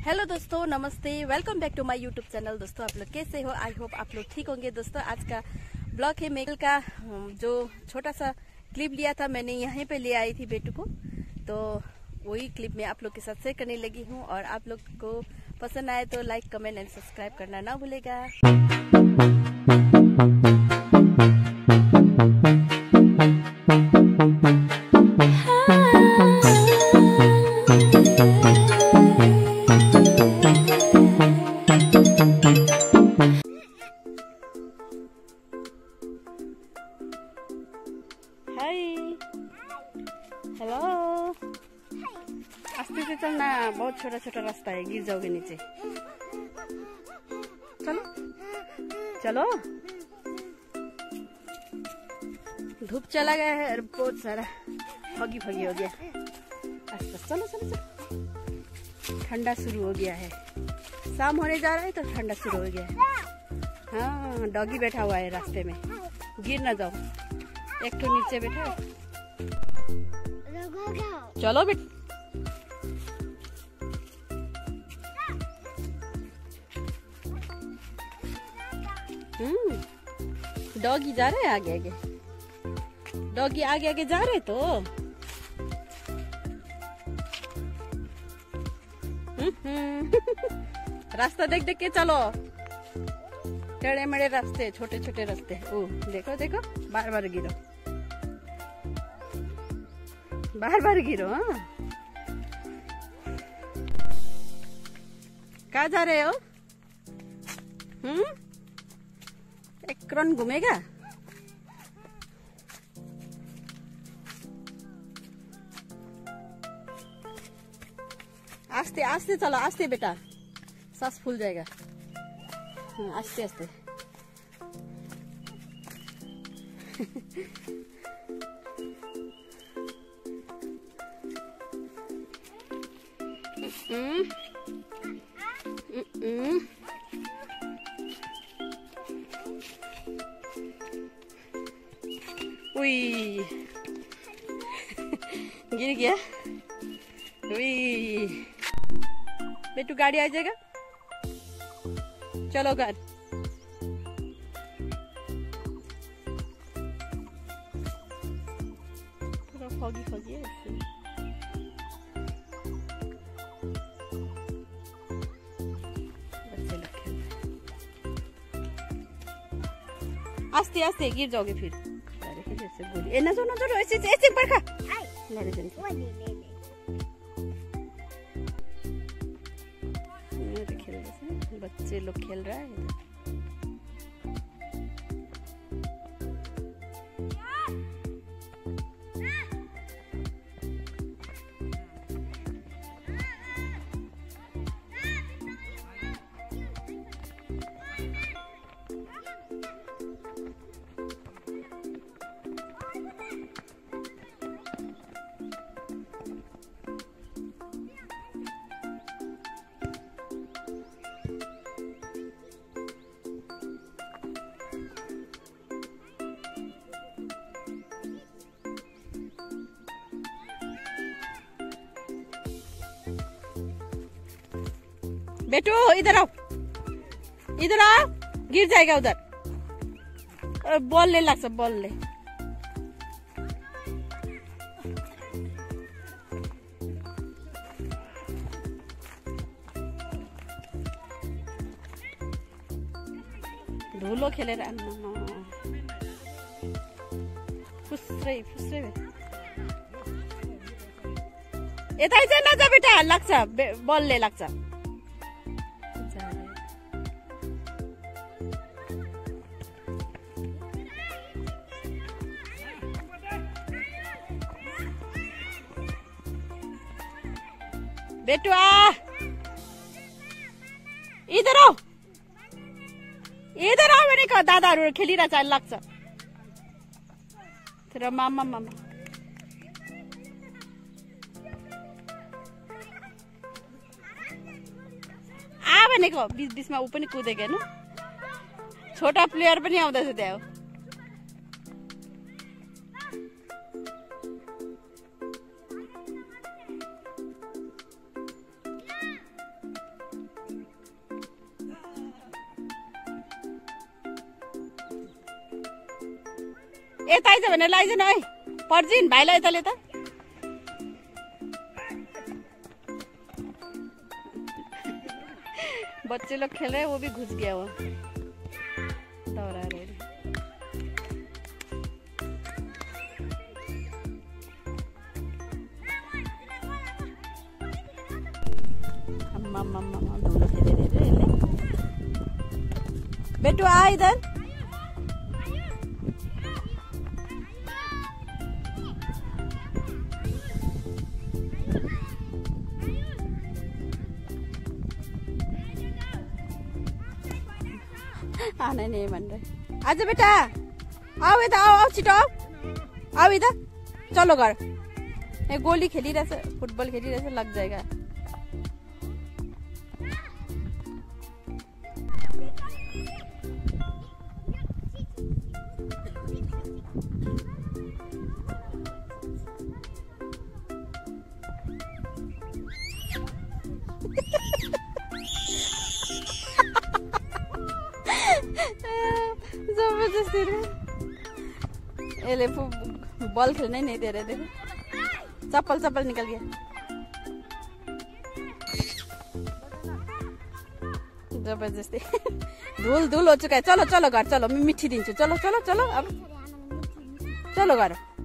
Hello दोस्तों, नमस्ते। Welcome back to my YouTube channel. दोस्तों आप लोग कैसे हो? आई होप आप लोग ठीक होंगे। दोस्तों आज का ब्लॉग है मेघल का, जो छोटा सा क्लिप लिया था मैंने, यहाँ पे ले आई थी बेटू को, तो वही क्लिप में आप लोग के साथ शेयर करने लगी हूँ। और आप लोग को पसंद आए तो लाइक, कमेंट एंड सब्सक्राइब करना ना भूलेगा। Hi, hello. आस्ते से चलना, बहुत छोटा छोटा रास्ता है, गिर जाओगे नीचे। चलो चलो, धूप चला गया है, बहुत सारा फगी फगी हो गया। आस्ते चलो चलो चलो, ठंडा शुरू हो गया है। शाम होने जा रहा है तो ठंडा शुरू हो गया है। हाँ, डॉगी बैठा हुआ है रास्ते में, गिर ना जाओ। एक तो नीचे बैठा है। चलो बेटा, डॉगी जा रहे हैं आगे आगे, डॉगी आगे आगे जा रहे तो रास्ता देख देख के चलो। टेढ़े मेढ़े रास्ते, छोटे छोटे रास्ते। ओ देखो देखो, बार बार गिरो, बार बार गिरो। हाँ, कहाँ जा रहे हो? एक रन घूमेगा? आस्ते आस्ते चलो, आस्ते बेटा, सांस फूल जाएगा। आस्ते आस्ते। उई, गिर गया। उई, बेटू गाड़ी आ जाएगा। चलो घर। पूरा फॉगी फॉगी है इससे। बच्चे लोग खेल रहे हैं। आस्ते आस्ते गिर जाओगे फिर। जैसे गोली। ए नजो नजो, ऐसे ऐसे पड़खा। लड़े जन खेल रहे, बच्चे लोग खेल रहा है। बेटू इधर आओ, इधर आओ, गिर जाएगा उधर। बॉल ले ला, सब बॉल ले। धूलो खेले रहा। फुसरे फुसरे यता चाहिँ नजा बेटा, लाग्छ बलले लाग्छ। बेटू आ, इधर आओ, इधर आओ भनेको। दादाहरू खेलिरहेछ, लाग्छ। तर मामा मामा आ भनेको, बीच बीचमा ऊ पनि कुदेको हेर्नु। छोटा प्लेयर पनि आउँदैछ त्यहाँ। यता आइज भने लैज न है पर्जिन भाइलाई यता लेता बच्चे लोग खेल रहे हैं वो भी घुस गया वो दौड़ा रहे मम्मा धुलो खेले रे बेटू आ इधर आना नहीं मन रहे आजा बेटा आओ इधर आओ छिटो आओ इधर चलो घर ये गोली खेली रहे फुटबॉल खेली रहे लग जाएगा जबरदस्ती ये बॉल खेलने नहीं दे रहे थे चप्पल निकल गया जबरदस्ती धूल हो चुका है चलो घर चलो मैं मिठी दिन्छु चलो अब चलो घर